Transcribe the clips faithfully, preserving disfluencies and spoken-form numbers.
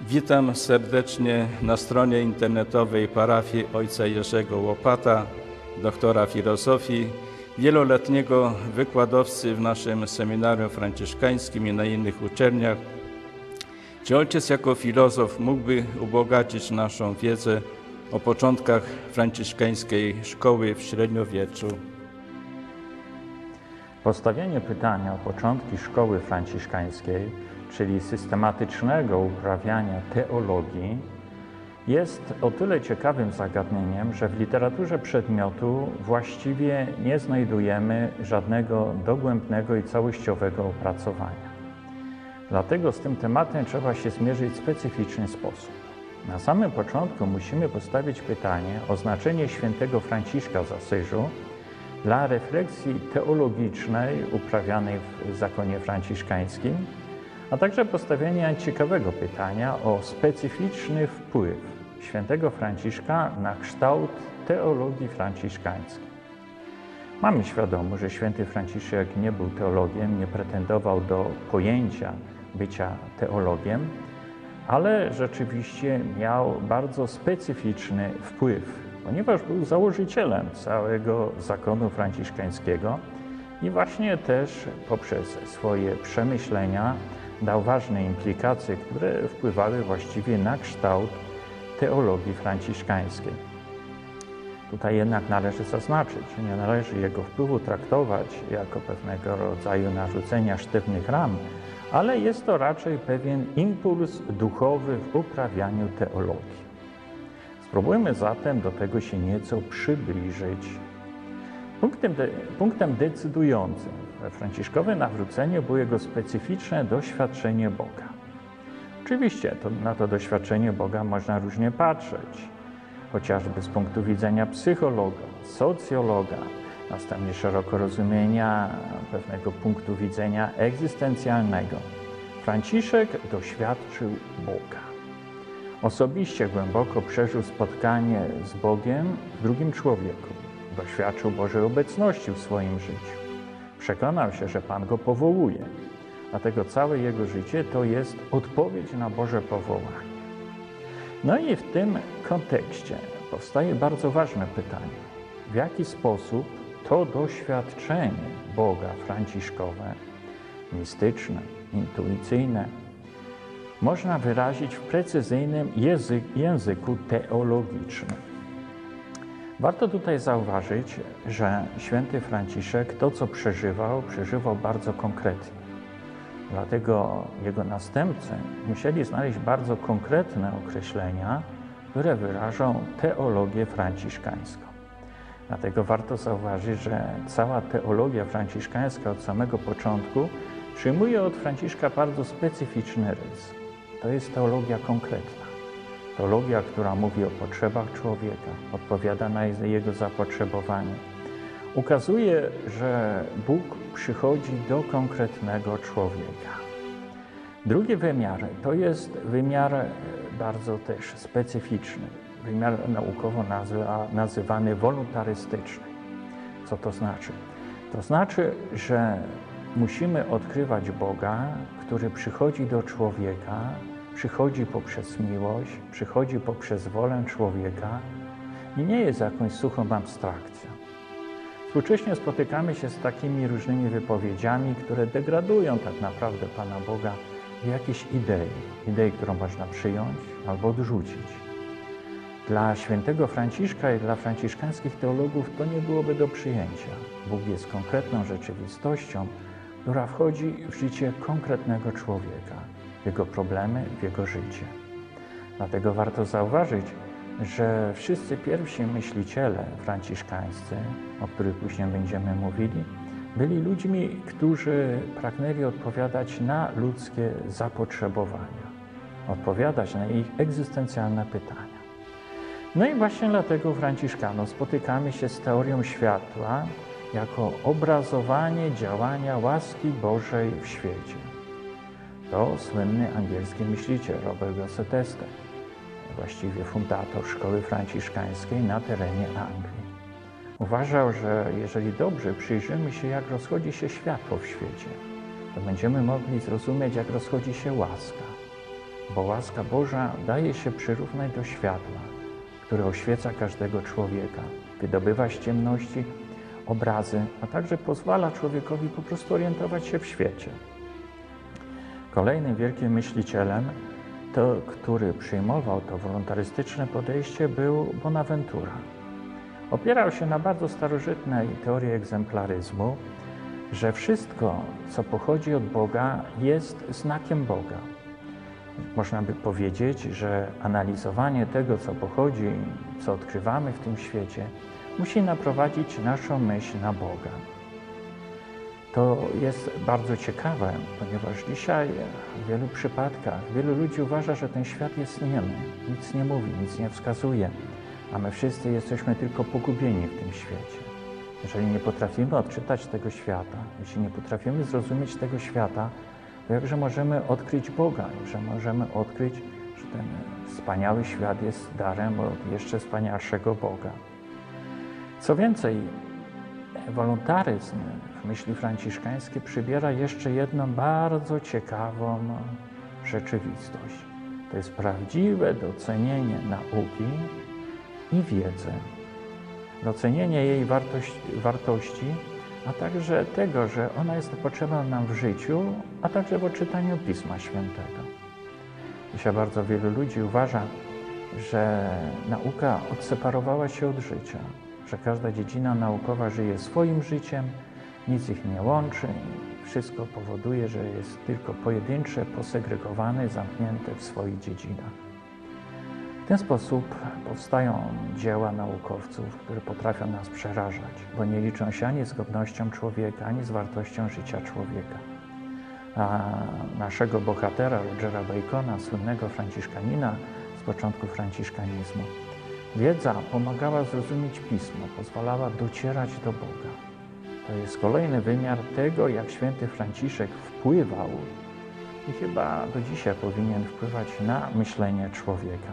Witam serdecznie na stronie internetowej parafii ojca Jerzego Łopata, doktora filozofii, wieloletniego wykładowcy w naszym seminarium franciszkańskim i na innych uczelniach. Czy ojciec jako filozof mógłby ubogacić naszą wiedzę o początkach franciszkańskiej szkoły w średniowieczu? Postawienie pytania o początki szkoły franciszkańskiej, czyli systematycznego uprawiania teologii, jest o tyle ciekawym zagadnieniem, że w literaturze przedmiotu właściwie nie znajdujemy żadnego dogłębnego i całościowego opracowania. Dlatego z tym tematem trzeba się zmierzyć w specyficzny sposób. Na samym początku musimy postawić pytanie o znaczenie świętego Franciszka z Asyżu dla refleksji teologicznej uprawianej w zakonie franciszkańskim, a także postawienie ciekawego pytania o specyficzny wpływ świętego Franciszka na kształt teologii franciszkańskiej. Mamy świadomość, że święty Franciszek nie był teologiem, nie pretendował do pojęcia bycia teologiem, ale rzeczywiście miał bardzo specyficzny wpływ, ponieważ był założycielem całego zakonu franciszkańskiego i właśnie też poprzez swoje przemyślenia dał ważne implikacje, które wpływały właściwie na kształt teologii franciszkańskiej. Tutaj jednak należy zaznaczyć, że nie należy jego wpływu traktować jako pewnego rodzaju narzucenia sztywnych ram, ale jest to raczej pewien impuls duchowy w uprawianiu teologii. Spróbujmy zatem do tego się nieco przybliżyć. Punktem, de, punktem decydującym we franciszkowym nawróceniu było jego specyficzne doświadczenie Boga. Oczywiście to, na to doświadczenie Boga można różnie patrzeć, chociażby z punktu widzenia psychologa, socjologa, następnie szeroko rozumienia pewnego punktu widzenia egzystencjalnego. Franciszek doświadczył Boga. Osobiście głęboko przeżył spotkanie z Bogiem w drugim człowieku. Doświadczył Bożej obecności w swoim życiu. Przekonał się, że Pan go powołuje. Dlatego całe jego życie to jest odpowiedź na Boże powołanie. No i w tym kontekście powstaje bardzo ważne pytanie. W jaki sposób to doświadczenie Boga franciszkowe, mistyczne, intuicyjne, można wyrazić w precyzyjnym język, języku teologicznym? Warto tutaj zauważyć, że święty Franciszek to, co przeżywał, przeżywał bardzo konkretnie. Dlatego jego następcy musieli znaleźć bardzo konkretne określenia, które wyrażą teologię franciszkańską. Dlatego warto zauważyć, że cała teologia franciszkańska od samego początku przyjmuje od Franciszka bardzo specyficzny rys. To jest teologia konkretna. Teologia, która mówi o potrzebach człowieka, odpowiada na jego zapotrzebowanie. Ukazuje, że Bóg przychodzi do konkretnego człowieka. Drugi wymiar to jest wymiar bardzo też specyficzny, wymiar naukowo nazywa, nazywany wolontarystyczny. Co to znaczy? To znaczy, że musimy odkrywać Boga, który przychodzi do człowieka, przychodzi poprzez miłość, przychodzi poprzez wolę człowieka i nie jest jakąś suchą abstrakcją. Współcześnie spotykamy się z takimi różnymi wypowiedziami, które degradują tak naprawdę Pana Boga w jakieś idei, idei, którą można przyjąć albo odrzucić. Dla świętego Franciszka i dla franciszkańskich teologów to nie byłoby do przyjęcia. Bóg jest konkretną rzeczywistością, która wchodzi w życie konkretnego człowieka, w jego problemy, w jego życie. Dlatego warto zauważyć, że wszyscy pierwsi myśliciele franciszkańscy, o których później będziemy mówili, byli ludźmi, którzy pragnęli odpowiadać na ludzkie zapotrzebowania, odpowiadać na ich egzystencjalne pytania. No i właśnie dlatego Franciszkanów spotykamy się z teorią światła jako obrazowanie działania łaski Bożej w świecie. To słynny angielski myśliciel Robert Gosseteste, właściwie fundator szkoły franciszkańskiej na terenie Anglii. Uważał, że jeżeli dobrze przyjrzymy się, jak rozchodzi się światło w świecie, to będziemy mogli zrozumieć, jak rozchodzi się łaska. bo łaska Boża daje się przyrównać do światła, które oświeca każdego człowieka, wydobywa z ciemności obrazy, a także pozwala człowiekowi po prostu orientować się w świecie. Kolejnym wielkim myślicielem, to, który przyjmował to wolontarystyczne podejście, był Bonaventura. Opierał się na bardzo starożytnej teorii egzemplaryzmu, że wszystko, co pochodzi od Boga, jest znakiem Boga. Można by powiedzieć, że analizowanie tego, co pochodzi, co odkrywamy w tym świecie, musi naprowadzić naszą myśl na Boga. To jest bardzo ciekawe, ponieważ dzisiaj w wielu przypadkach wielu ludzi uważa, że ten świat jest niemy, nic nie mówi, nic nie wskazuje, a my wszyscy jesteśmy tylko pogubieni w tym świecie. Jeżeli nie potrafimy odczytać tego świata, jeśli nie potrafimy zrozumieć tego świata, to jakże możemy odkryć Boga, że możemy odkryć, że ten wspaniały świat jest darem od jeszcze wspanialszego Boga. Co więcej, wolontaryzm w myśli franciszkańskiej przybiera jeszcze jedną bardzo ciekawą rzeczywistość. To jest prawdziwe docenienie nauki i wiedzy, docenienie jej wartości, wartości, a także tego, że ona jest potrzebna nam w życiu, a także w odczytaniu Pisma Świętego. Dzisiaj bardzo wielu ludzi uważa, że nauka odseparowała się od życia, że każda dziedzina naukowa żyje swoim życiem, nic ich nie łączy, wszystko powoduje, że jest tylko pojedyncze, posegregowane, zamknięte w swoich dziedzinach. W ten sposób powstają dzieła naukowców, które potrafią nas przerażać, bo nie liczą się ani z godnością człowieka, ani z wartością życia człowieka. A naszego bohatera, Rogera Bacona, słynnego franciszkanina z początku franciszkanizmu, wiedza pomagała zrozumieć Pismo, pozwalała docierać do Boga. To jest kolejny wymiar tego, jak święty Franciszek wpływał i chyba do dzisiaj powinien wpływać na myślenie człowieka.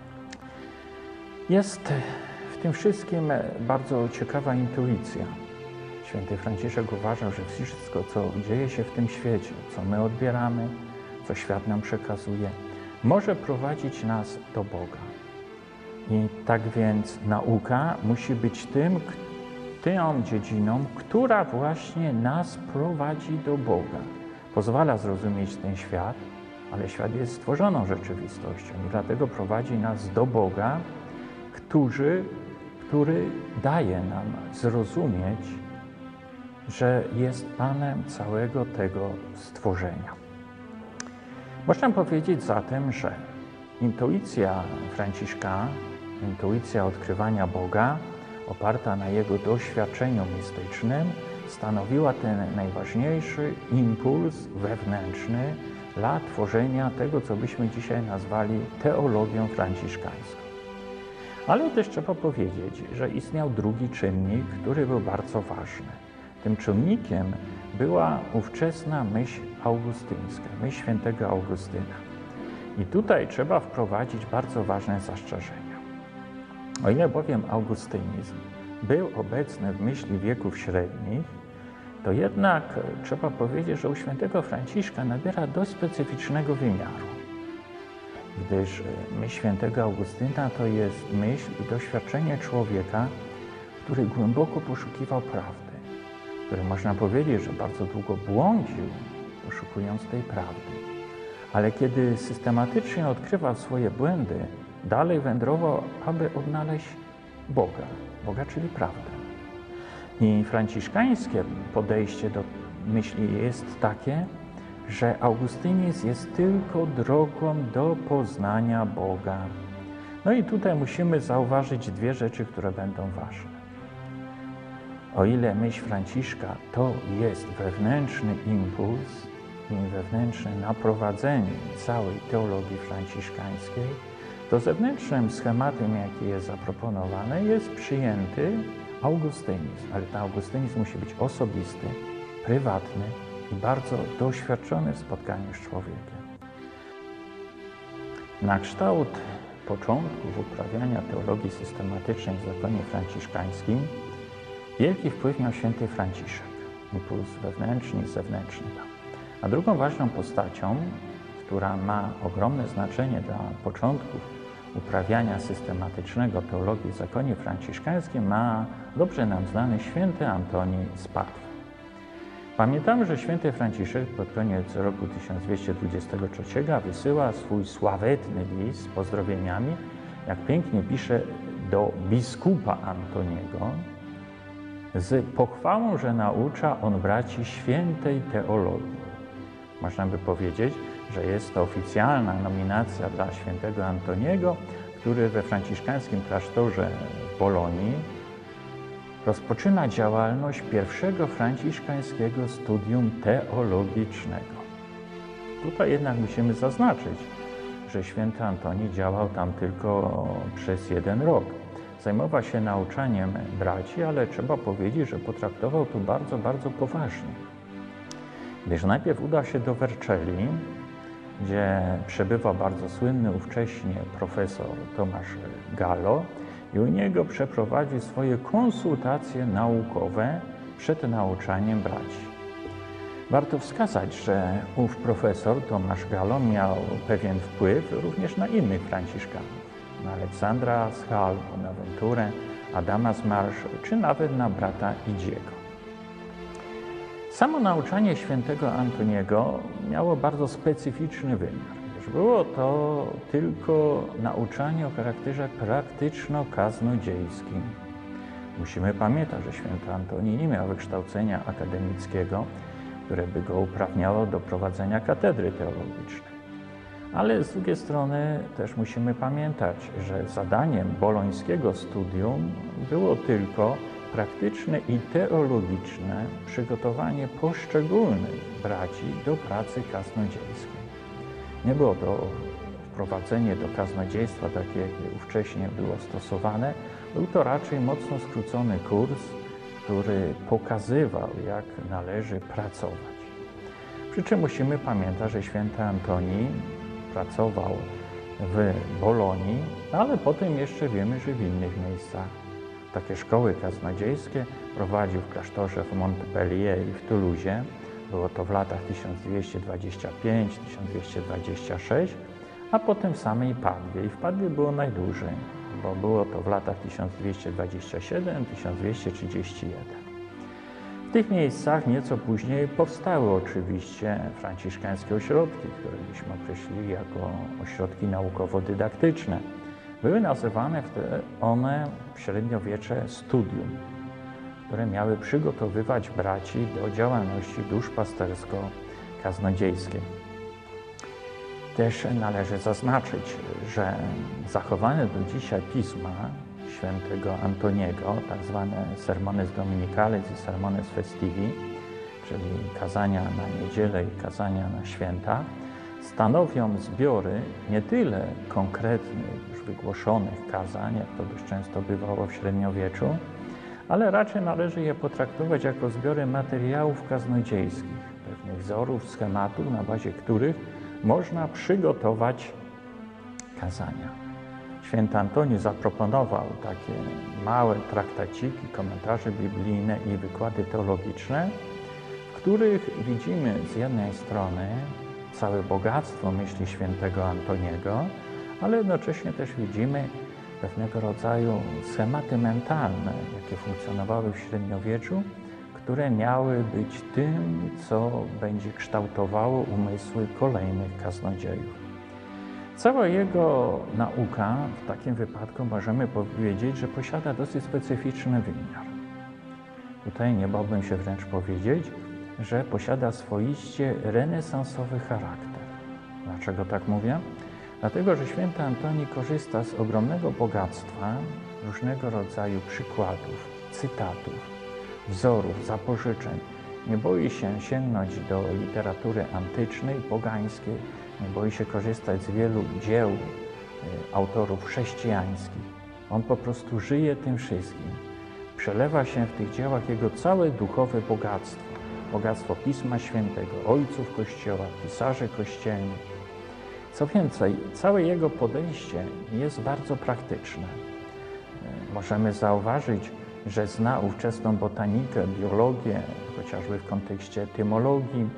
Jest w tym wszystkim bardzo ciekawa intuicja. Święty Franciszek uważał, że wszystko, co dzieje się w tym świecie, co my odbieramy, co świat nam przekazuje, może prowadzić nas do Boga. I tak więc nauka musi być tym, tą dziedziną, która właśnie nas prowadzi do Boga. Pozwala zrozumieć ten świat, ale świat jest stworzoną rzeczywistością i dlatego prowadzi nas do Boga, który, który daje nam zrozumieć, że jest Panem całego tego stworzenia. Można powiedzieć zatem, że intuicja Franciszka, intuicja odkrywania Boga, oparta na jego doświadczeniu mistycznym, stanowiła ten najważniejszy impuls wewnętrzny dla tworzenia tego, co byśmy dzisiaj nazwali teologią franciszkańską. Ale też trzeba powiedzieć, że istniał drugi czynnik, który był bardzo ważny. Tym czynnikiem była ówczesna myśl augustyńska, myśl świętego Augustyna. I tutaj trzeba wprowadzić bardzo ważne zastrzeżenia. O ile bowiem augustynizm był obecny w myśli wieków średnich, to jednak trzeba powiedzieć, że u świętego Franciszka nabiera dość specyficznego wymiaru. Gdyż myśl świętego Augustyna to jest myśl i doświadczenie człowieka, który głęboko poszukiwał prawdy, który można powiedzieć, że bardzo długo błądził, poszukując tej prawdy. Ale kiedy systematycznie odkrywał swoje błędy, dalej wędrował, aby odnaleźć Boga, Boga, czyli prawdę. I franciszkańskie podejście do myśli jest takie, że augustynizm jest tylko drogą do poznania Boga. No i tutaj musimy zauważyć dwie rzeczy, które będą ważne. O ile myśl Franciszka to jest wewnętrzny impuls i wewnętrzne naprowadzenie całej teologii franciszkańskiej, to zewnętrznym schematem, jaki jest zaproponowany, jest przyjęty augustynizm. Ale ten augustynizm musi być osobisty, prywatny i bardzo doświadczony w spotkaniu z człowiekiem. Na kształt początków uprawiania teologii systematycznej w zakonie franciszkańskim wielki wpływ miał święty Franciszek, impuls wewnętrzny i zewnętrzny. A drugą ważną postacią w która ma ogromne znaczenie dla początków uprawiania systematycznego teologii w zakonie franciszkańskim, ma dobrze nam znany święty Antoni z Padwy. Pamiętamy, że święty Franciszek pod koniec roku tysiąc dwieście dwudziestego trzeciego wysyła swój sławetny list z pozdrowieniami, jak pięknie pisze, do biskupa Antoniego z pochwałą, że naucza on braci świętej teologii. Można by powiedzieć, że jest to oficjalna nominacja dla świętego Antoniego, który we franciszkańskim klasztorze w Bolonii rozpoczyna działalność pierwszego franciszkańskiego studium teologicznego. Tutaj jednak musimy zaznaczyć, że święty Antoni działał tam tylko przez jeden rok. Zajmował się nauczaniem braci, ale trzeba powiedzieć, że potraktował to bardzo, bardzo poważnie. Gdyż najpierw udał się do Vercelli, gdzie przebywał bardzo słynny ówcześnie profesor Tomasz Gallo i u niego przeprowadził swoje konsultacje naukowe przed nauczaniem braci. Warto wskazać, że ów profesor Tomasz Gallo miał pewien wpływ również na innych franciszkanów, na Aleksandra z Hal, Bonaventurę, Adama z Marsz, czy nawet na brata Idziego. Samo nauczanie świętego Antoniego miało bardzo specyficzny wymiar, gdyż było to tylko nauczanie o charakterze praktyczno-kaznodziejskim. Musimy pamiętać, że święty Antoni nie miał wykształcenia akademickiego, które by go uprawniało do prowadzenia katedry teologicznej. Ale z drugiej strony też musimy pamiętać, że zadaniem bolońskiego studium było tylko praktyczne i teologiczne przygotowanie poszczególnych braci do pracy kaznodziejskiej. Nie było to wprowadzenie do kaznodziejstwa takie, jakie ówcześnie było stosowane. Był to raczej mocno skrócony kurs, który pokazywał, jak należy pracować. Przy czym musimy pamiętać, że święty Antoni pracował w Bolonii, ale potem jeszcze wiemy, że w innych miejscach. Takie szkoły kaznodziejskie prowadził w klasztorze w Montpellier i w Toulouse. Było to w latach tysiąc dwieście dwadzieścia pięć do tysiąc dwieście dwadzieścia sześć, a potem w samej Padwie. I w Padwie było najdłużej, bo było to w latach tysiąc dwieście dwadzieścia siedem do tysiąc dwieście trzydzieści jeden. W tych miejscach nieco później powstały oczywiście franciszkańskie ośrodki, które byśmy określili jako ośrodki naukowo-dydaktyczne. Były nazywane one w średniowiecze studium, które miały przygotowywać braci do działalności duszpastersko-kaznodziejskiej. Też należy zaznaczyć, że zachowane do dzisiaj pisma świętego Antoniego, tak zwane sermones dominicales i sermones festivi, czyli kazania na niedzielę i kazania na święta, stanowią zbiory nie tyle konkretnych, już wygłoszonych kazań, jak to dość często bywało w średniowieczu, ale raczej należy je potraktować jako zbiory materiałów kaznodziejskich, pewnych wzorów, schematów, na bazie których można przygotować kazania. Święty Antoni zaproponował takie małe traktaciki, komentarze biblijne i wykłady teologiczne, w których widzimy z jednej strony całe bogactwo myśli świętego Antoniego, ale jednocześnie też widzimy pewnego rodzaju schematy mentalne, jakie funkcjonowały w średniowieczu, które miały być tym, co będzie kształtowało umysły kolejnych kaznodziejów. Cała jego nauka w takim wypadku możemy powiedzieć, że posiada dosyć specyficzny wymiar. Tutaj nie bałbym się wręcz powiedzieć, że posiada swoiście renesansowy charakter. Dlaczego tak mówię? Dlatego, że święty Antoni korzysta z ogromnego bogactwa różnego rodzaju przykładów, cytatów, wzorów, zapożyczeń. Nie boi się sięgnąć do literatury antycznej, pogańskiej, nie boi się korzystać z wielu dzieł autorów chrześcijańskich. On po prostu żyje tym wszystkim. Przelewa się w tych dziełach jego całe duchowe bogactwo. Bogactwo Pisma Świętego, ojców Kościoła, pisarzy kościelnych. Co więcej, całe jego podejście jest bardzo praktyczne. Możemy zauważyć, że zna ówczesną botanikę, biologię, chociażby w kontekście etymologii,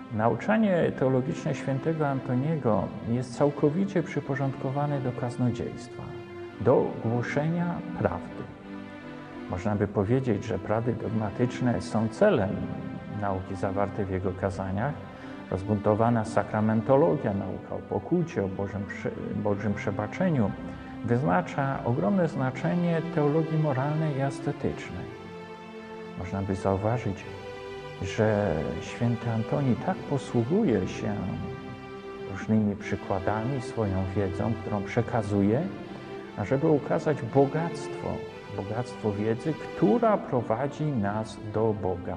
Nauczanie teologiczne świętego Antoniego jest całkowicie przyporządkowane do kaznodziejstwa, do głoszenia prawdy. Można by powiedzieć, że prawdy dogmatyczne są celem nauki zawartej w jego kazaniach. Rozbuntowana sakramentologia, nauka o pokucie, o Bożym, Bożym przebaczeniu wyznacza ogromne znaczenie teologii moralnej i estetycznej. Można by zauważyć, że święty Antoni tak posługuje się różnymi przykładami, swoją wiedzą, którą przekazuje, ażeby ukazać bogactwo, bogactwo wiedzy, która prowadzi nas do Boga.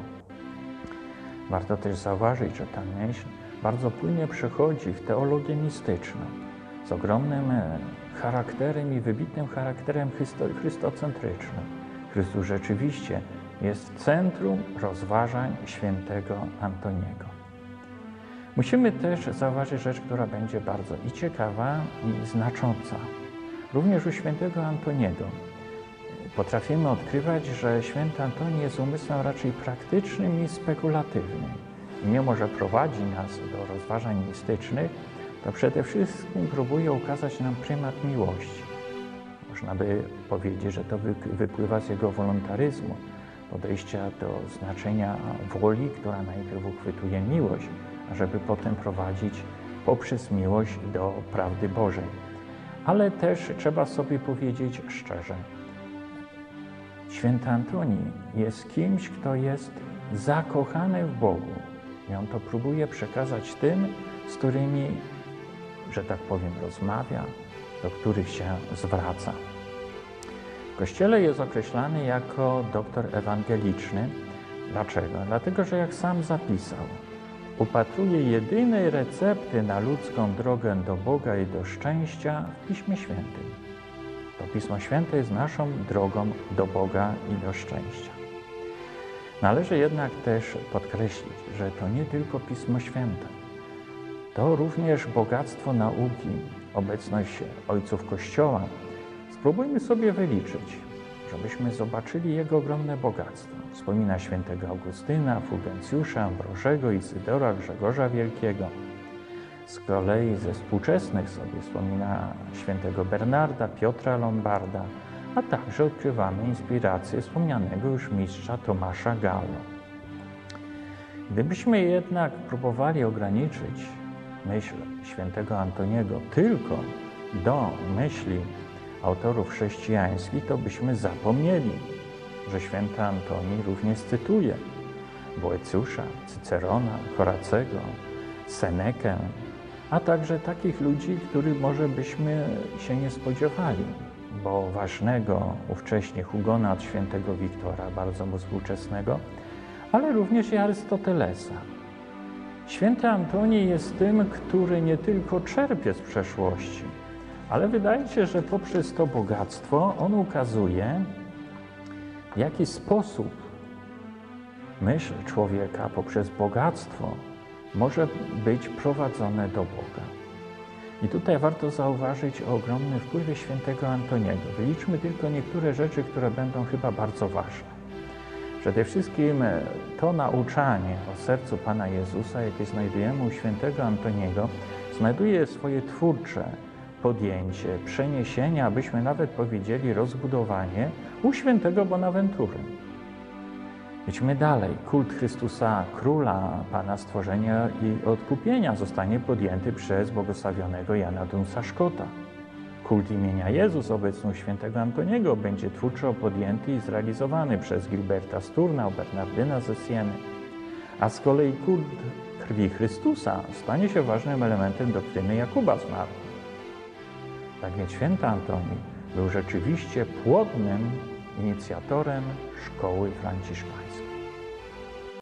Warto też zauważyć, że ta myśl bardzo płynnie przechodzi w teologię mistyczną, z ogromnym charakterem i wybitnym charakterem chrystocentrycznym. Chrystus rzeczywiście jest w centrum rozważań świętego Antoniego. Musimy też zauważyć rzecz, która będzie bardzo i ciekawa, i znacząca. Również u świętego Antoniego potrafimy odkrywać, że święty Antoni jest umysłem raczej praktycznym i spekulatywnym. I mimo że prowadzi nas do rozważań mistycznych, to przede wszystkim próbuje ukazać nam prymat miłości. Można by powiedzieć, że to wypływa z jego wolontaryzmu, podejścia do znaczenia woli, która najpierw uchwytuje miłość, ażeby potem prowadzić poprzez miłość do prawdy Bożej. Ale też trzeba sobie powiedzieć szczerze, święty Antoni jest kimś, kto jest zakochany w Bogu i on to próbuje przekazać tym, z którymi, że tak powiem, rozmawia, do których się zwraca. W Kościele jest określany jako doktor ewangeliczny. Dlaczego? Dlatego, że jak sam zapisał, upatruje jedynej recepty na ludzką drogę do Boga i do szczęścia w Piśmie Świętym. To Pismo Święte jest naszą drogą do Boga i do szczęścia. Należy jednak też podkreślić, że to nie tylko Pismo Święte, to również bogactwo nauki, obecność ojców Kościoła. Spróbujmy sobie wyliczyć, żebyśmy zobaczyli jego ogromne bogactwo. Wspomina świętego Augustyna, Fulgencjusza, Ambrożego, Izydora, Grzegorza Wielkiego. Z kolei ze współczesnych sobie wspomina świętego Bernarda, Piotra Lombarda, a także odkrywamy inspirację wspomnianego już mistrza Tomasza Gallo. Gdybyśmy jednak próbowali ograniczyć myśl świętego Antoniego tylko do myśli autorów chrześcijańskich, to byśmy zapomnieli, że święty Antoni również cytuje Boecjusza, Cycerona, Horacego, Senekę, a także takich ludzi, których może byśmy się nie spodziewali, bo ważnego ówcześnie Hugona od świętego Wiktora, bardzo mu współczesnego, ale również i Arystotelesa. Święty Antoni jest tym, który nie tylko czerpie z przeszłości, ale wydaje się, że poprzez to bogactwo on ukazuje, w jaki sposób myśl człowieka poprzez bogactwo może być prowadzone do Boga. I tutaj warto zauważyć o ogromnym wpływie świętego Antoniego. Wyliczmy tylko niektóre rzeczy, które będą chyba bardzo ważne. Przede wszystkim to nauczanie o sercu Pana Jezusa, jakie znajdujemy u świętego Antoniego, znajduje swoje twórcze podjęcie, przeniesienie, abyśmy nawet powiedzieli rozbudowanie u świętego Bonaventury. Idźmy dalej. Kult Chrystusa Króla, Pana Stworzenia i Odkupienia zostanie podjęty przez błogosławionego Jana Dunsa Scotta. Kult imienia Jezus obecny u świętego Antoniego będzie twórczo podjęty i zrealizowany przez Gilberta Sturnau, Bernardyna ze Sieny. A z kolei kult krwi Chrystusa stanie się ważnym elementem doktryny Jakuba z Marku. Tak więc święty Antoni był rzeczywiście płodnym inicjatorem szkoły franciszkańskiej.